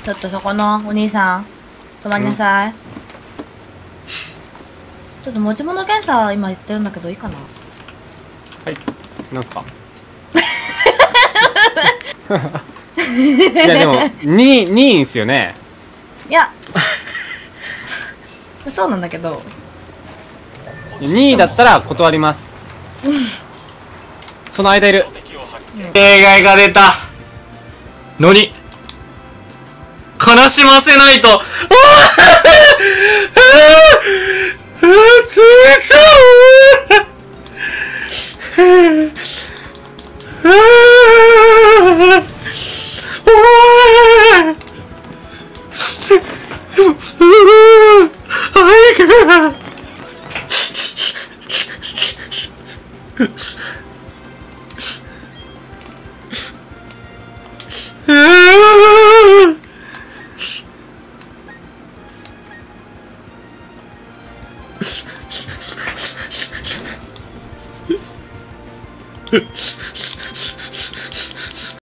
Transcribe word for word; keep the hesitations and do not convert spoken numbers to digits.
ちょっとそこのお兄さん止まりなさい。ちょっと持ち物検査今言ってるんだけどいいかな。 はい、なんすか。いやでもににいんすよね。 いやそうなんだけどにいだったら断ります。その間いる。 例外が出たのに悲しませないと。ああついちゃう。